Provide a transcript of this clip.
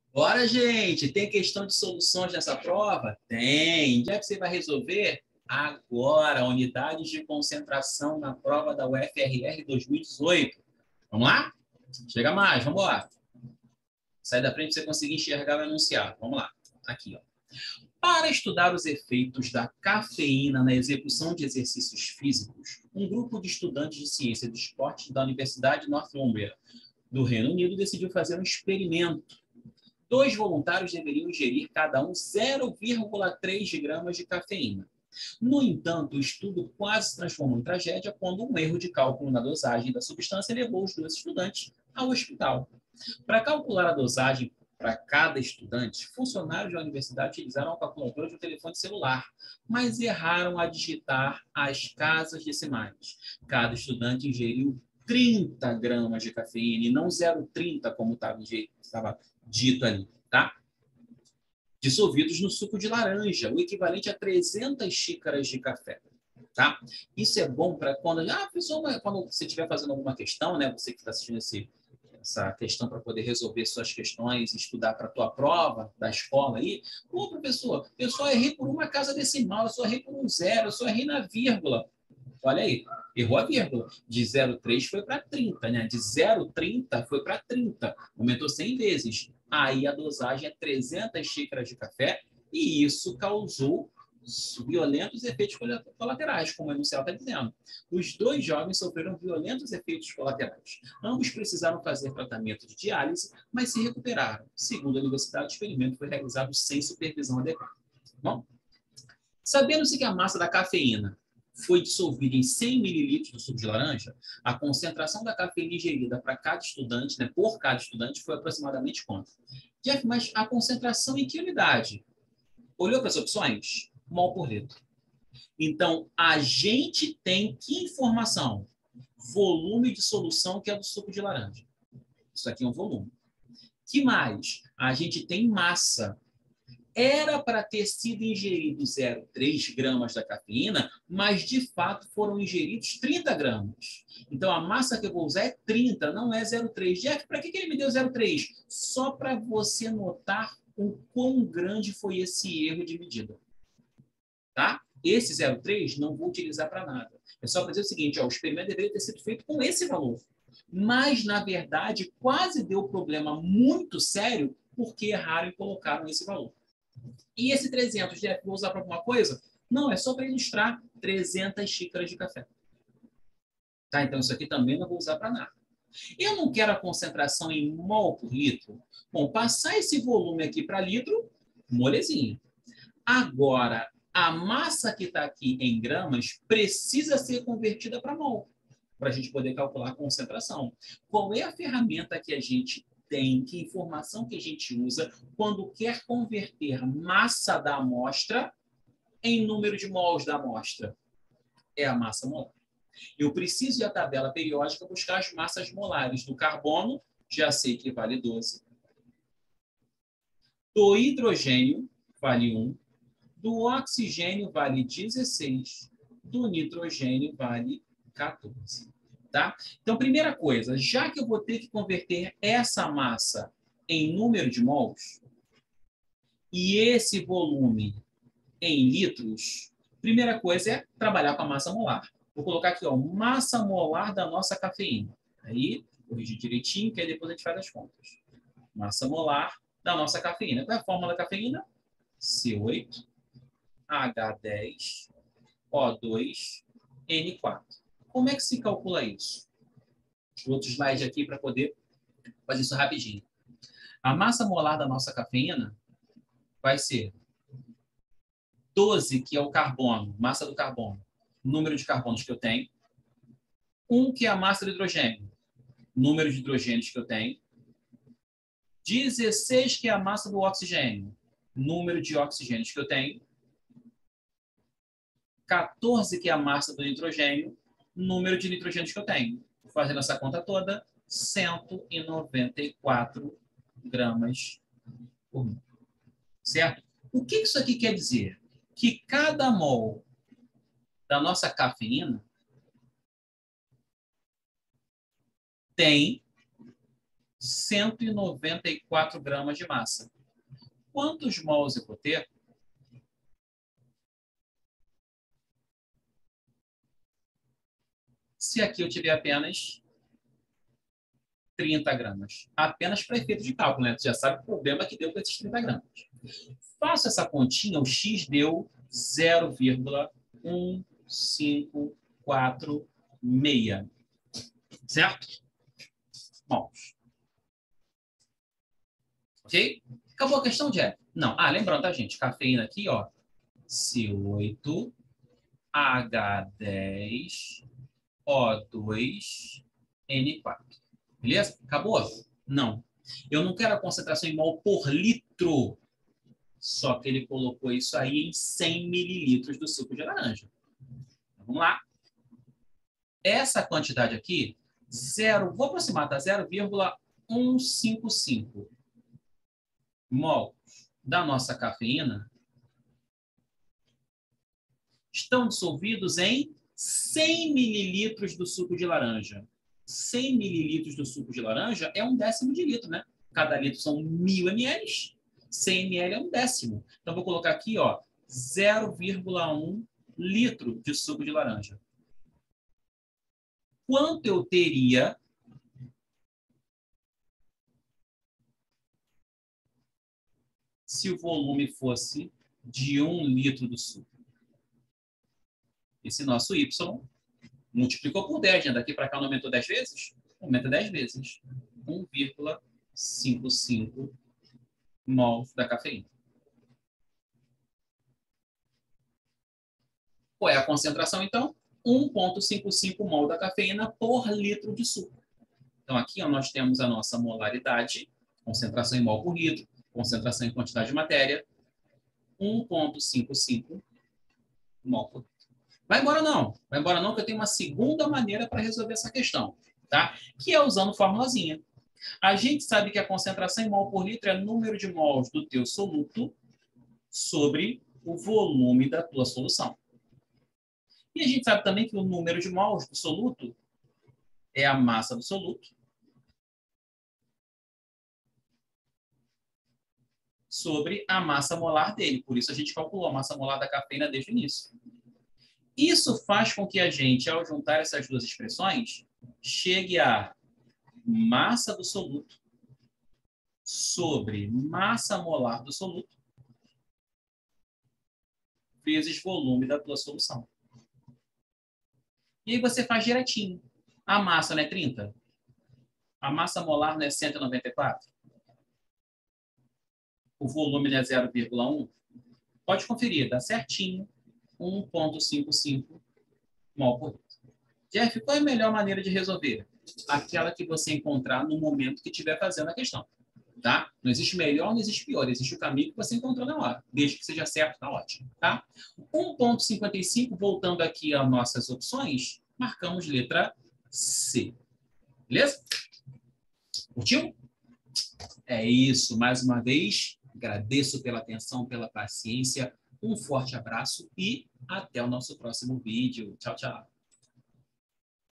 Bora, gente! Tem questão de soluções nessa prova? Tem! Já que você vai resolver agora, unidades de concentração na prova da UFRR 2018. Vamos lá? Chega mais, vamos lá. Sai da frente para você conseguir enxergar o enunciado. Vamos lá. Aqui, ó. Para estudar os efeitos da cafeína na execução de exercícios físicos, um grupo de estudantes de ciência do esporte da Universidade de Northumbria, do Reino Unido, decidiu fazer um experimento. 2 voluntários deveriam ingerir cada um 0,3 gramas de cafeína. No entanto, o estudo quase se transformou em tragédia quando um erro de cálculo na dosagem da substância levou os 2 estudantes ao hospital. Para calcular a dosagem para cada estudante, funcionários da universidade utilizaram a calculadora de um telefone celular, mas erraram a digitar as casas decimais. Cada estudante ingeriu 30 gramas de cafeína e não 0,30 como estava dito ali, tá? Dissolvidos no suco de laranja, o equivalente a 300 xícaras de café, tá? Isso é bom para quando quando você estiver fazendo alguma questão, né? Você que está assistindo essa questão para poder resolver suas questões, estudar para a tua prova da escola aí. Pô, professor, eu só errei por uma casa decimal, eu só errei por um zero, eu só errei na vírgula. Olha aí, errou a vírgula. De 0,3 foi para 30, né? De 0,30 foi para 30. Aumentou 100 vezes. Aí a dosagem é 300 xícaras de café e isso causou violentos efeitos colaterais, como o enunciado está dizendo. Os 2 jovens sofreram violentos efeitos colaterais. Ambos precisaram fazer tratamento de diálise, mas se recuperaram. Segundo a universidade, o experimento foi realizado sem supervisão adequada. Bom, sabendo-se que a massa da cafeína foi dissolvida em 100 mililitros do suco de laranja, a concentração da cafeína ingerida para cada estudante, né, por cada estudante, foi aproximadamente quanto? Jeff, mas a concentração em que unidade? Olhou para as opções? Mol por litro. Então, a gente tem que informação? Volume de solução, que é do suco de laranja. Isso aqui é um volume. Que mais? A gente tem massa. Era para ter sido ingerido 0,3 gramas da cafeína, mas de fato foram ingeridos 30 gramas. Então a massa que eu vou usar é 30, não é 0,3. Jeff, para que ele me deu 0,3? Só para você notar o quão grande foi esse erro de medida. Tá? Esse 0,3 não vou utilizar para nada. É só para dizer o seguinte, ó, o experimento deveria ter sido feito com esse valor. Mas, na verdade, quase deu problema muito sério porque erraram e colocaram esse valor. E esse 300, Jeff, vou usar para alguma coisa? Não, é só para ilustrar 300 xícaras de café. Tá? Então, isso aqui também não vou usar para nada. Eu não quero a concentração em mol por litro. Bom, passar esse volume aqui para litro, molezinha. Agora, a massa que está aqui em gramas precisa ser convertida para mol, para a gente poder calcular a concentração. Qual é a ferramenta que a gente tem, que informação que a gente usa quando quer converter massa da amostra em número de mols da amostra? É a massa molar. Eu preciso ir à tabela periódica buscar as massas molares do carbono, já sei que vale 12. Do hidrogênio, vale 1. Do oxigênio, vale 16. Do nitrogênio, vale 14. Tá? Então, primeira coisa, já que eu vou ter que converter essa massa em número de mols e esse volume em litros, primeira coisa é trabalhar com a massa molar. Vou colocar aqui, ó, massa molar da nossa cafeína. Aí, corrigir direitinho, que aí depois a gente faz as contas. Massa molar da nossa cafeína. Qual é a fórmula da cafeína? C8, H10, O2, N4. Como é que se calcula isso? Outro slide aqui para poder fazer isso rapidinho. A massa molar da nossa cafeína vai ser 12, que é o carbono, massa do carbono, número de carbonos que eu tenho. 1, que é a massa do hidrogênio, número de hidrogênios que eu tenho. 16, que é a massa do oxigênio, número de oxigênios que eu tenho. 14, que é a massa do nitrogênio, número de nitrogênios que eu tenho. Fazendo essa conta toda, 194 gramas por mol. Certo? O que isso aqui quer dizer? Que cada mol da nossa cafeína tem 194 gramas de massa. Quantos mols eu vou ter? Se aqui eu tiver apenas 30 gramas. Apenas para efeito de cálculo, né? Você já sabe o problema que deu com esses 30 gramas. Faço essa continha, o X deu 0,1546. Certo? Bom. Ok? Acabou a questão, Jeff? Não. Ah, lembrando, tá, gente? Cafeína aqui, ó. C8, H10, O2, N4. Beleza? Acabou? Não. Eu não quero a concentração em mol por litro. Só que ele colocou isso aí em 100 mililitros do suco de laranja. Então, vamos lá. Essa quantidade aqui, vou aproximar, tá? 0,155 mol da nossa cafeína estão dissolvidos em 100 mililitros do suco de laranja. 100 mililitros do suco de laranja é 1/10 de litro, né? Cada litro são 1000 ml. 100 ml é 1/10. Então, vou colocar aqui, ó, 0,1 litro de suco de laranja. Quanto eu teria se o volume fosse de 1 litro do suco? Esse nosso Y multiplicou por 10, né? Daqui para cá não aumentou 10 vezes? Aumenta 10 vezes. 1,55 mol da cafeína. Qual é a concentração, então? 1,55 mol da cafeína por litro de suco. Então, aqui ó, nós temos a nossa molaridade, concentração em mol por litro, concentração em quantidade de matéria, 1,55 mol por litro. Vai embora não, que eu tenho uma segunda maneira para resolver essa questão, tá? Que é usando formulazinha. A gente sabe que a concentração em mol por litro é o número de mols do teu soluto sobre o volume da tua solução. E a gente sabe também que o número de mols do soluto é a massa do soluto sobre a massa molar dele. Por isso a gente calculou a massa molar da cafeína desde o início. Isso faz com que a gente, ao juntar essas duas expressões, chegue a massa do soluto sobre massa molar do soluto vezes volume da tua solução. E aí você faz direitinho. A massa não é 30? A massa molar não é 194? O volume não é 0,1? Pode conferir, dá certinho 1,55 mol por litro. Jeff, qual é a melhor maneira de resolver? Aquela que você encontrar no momento que estiver fazendo a questão. Tá? Não existe melhor, não existe pior. Existe o caminho que você encontrou na hora. Desde que seja certo, tá ótimo. Tá? 1,55, voltando aqui às nossas opções, marcamos letra C. Beleza? Curtiu? É isso. Mais uma vez, agradeço pela atenção, pela paciência. Um forte abraço e até o nosso próximo vídeo. Tchau, tchau.